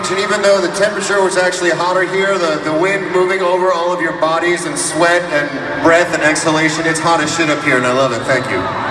stage, and even though the temperature was actually hotter here, the wind moving over all of your bodies and sweat and breath and exhalation, it's hot as shit up here, and I love it. Thank you.